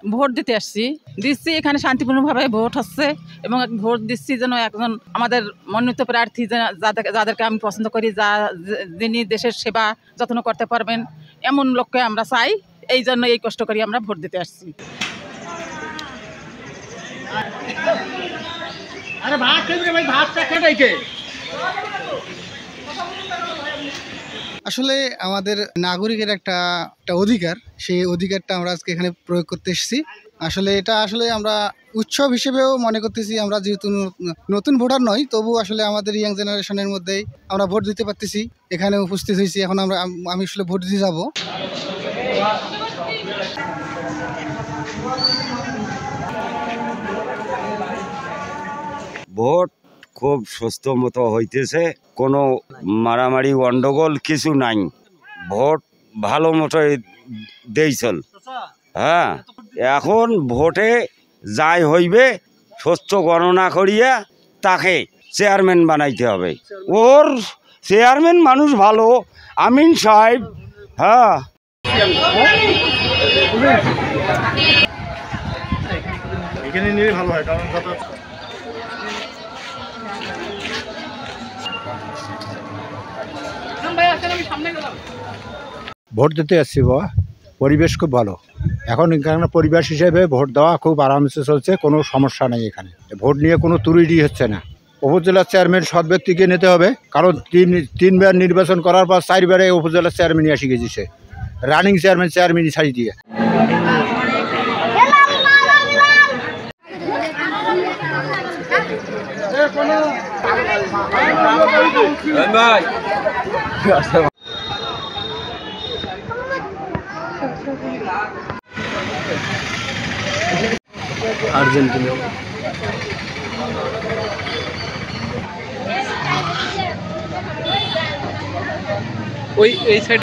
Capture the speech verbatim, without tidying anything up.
Vote দিতে আসছি, দিচ্ছি এখানে শান্তিপূর্ণভাবে ভোট হচ্ছে এবং ভোট দিচ্ছি যেন একজন আমাদের মনোনীত প্রার্থী যাদের যাদেরকে আমি পছন্দ করি, যা যিনি দেশের সেবা যত্ন করতে পারবেন এমন লোককে আমরা চাই। এই জন্য এই কষ্ট করি আমরা ভোট দিতে আসছি। আসলে আমাদের নাগরিকের একটা একটা অধিকার, সেই অধিকারটা আমরা আজকে এখানে প্রয়োগ করতে এসেছি। আসলে এটা আসলে আমরা উৎসব হিসেবেও মনে করতেছি। আমরা যেহেতু নতুন ভোটার নই, তবু আসলে আমাদের ইয়াং জেনারেশনের মধ্যেই আমরা ভোট দিতে পারতেছি, এখানে উপস্থিত হয়েছি। এখন আমরা আমি আসলে ভোট দিতে যাব। ভোট খুব সুস্থ মতো হইতেছে, কোনো মারামারি গন্ডগোল কিছু নাই। ভোট ভালো মতো দেইছল। হ্যাঁ, এখন ভোটে যাই হইবে স্বচ্ছ গণনা করিয়া তাকে চেয়ারম্যান বানাইতে হবে। ওর চেয়ারম্যান মানুষ ভালো, আমিন সাহেব। হ্যাঁ, এখানে নিলে ভালো হয়, কারণ ভোট দিতে আসছি বাবা, পরিবেশ খুব ভালো। এখন এখানে পরিবেশ হিসেবে ভোট দেওয়া খুব আরামসে চলছে, কোনো সমস্যা নেই। এখানে ভোট নিয়ে কোনো তুরিটি হচ্ছে না। উপজেলার চেয়ারম্যান সৎ ব্যক্তিকে নিতে হবে, কারণ তিন তিনবার নির্বাচন করার পর চারবারে উপজেলার চেয়ারম্যানই এসে গেছে, রানিং চেয়ারম্যান চেয়ারম্যানই ছাড়ি দিয়ে। আর্জেন্টিনা ওই এই সাইড